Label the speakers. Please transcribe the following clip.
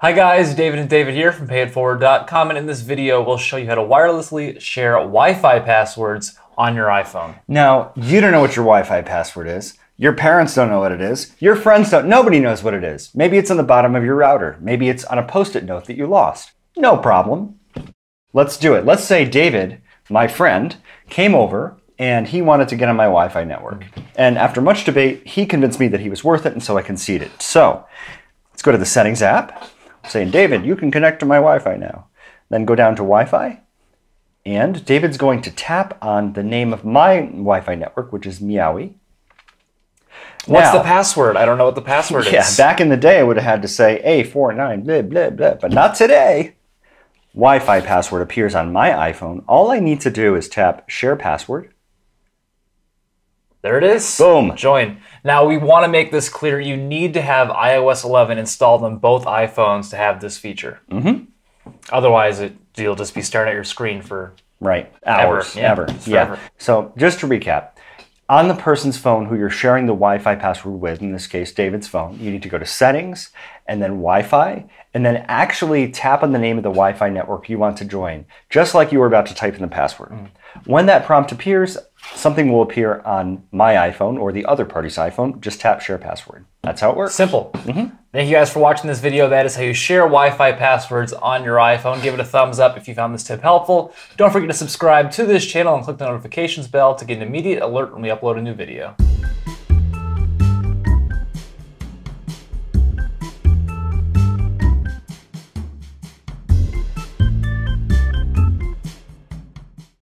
Speaker 1: Hi guys, David and David here from payetteforward.com, and in this video we'll show you how to wirelessly share Wi-Fi passwords on your iPhone.
Speaker 2: Now, you don't know what your Wi-Fi password is. Your parents don't know what it is. Your friends don't. Nobody knows what it is. Maybe it's on the bottom of your router. Maybe it's on a Post-it note that you lost. No problem. Let's do it. Let's say David, my friend, came over and he wanted to get on my Wi-Fi network. And after much debate, he convinced me that he was worth it, and so I conceded. So, let's go to the Settings app. Saying, David, you can connect to my Wi-Fi now. Then go down to Wi-Fi, and David's going to tap on the name of my Wi-Fi network, which is Meowie.
Speaker 1: What's the password? I don't know what the password is.
Speaker 2: Yeah, back in the day I would have had to say A49, blah, blah, blah, but not today. Wi-Fi password appears on my iPhone. All I need to do is tap Share Password.
Speaker 1: There it is.
Speaker 2: Boom.
Speaker 1: Join. Now we want to make this clear. You need to have iOS 11 installed on both iPhones to have this feature. Otherwise, you'll just be staring at your screen for
Speaker 2: hours,
Speaker 1: ever.
Speaker 2: Yeah. So just to recap, on the person's phone who you're sharing the Wi-Fi password with, in this case David's phone, you need to go to Settings and then Wi-Fi, and then actually tap on the name of the Wi-Fi network you want to join, just like you were about to type in the password. When that prompt appears, something will appear on my iPhone or the other party's iPhone. Just tap Share Password. That's how it works.
Speaker 1: Simple. Thank you guys for watching this video. That is how you share Wi-Fi passwords on your iPhone. Give it a thumbs up if you found this tip helpful. Don't forget to subscribe to this channel and click the notifications bell to get an immediate alert when we upload a new video.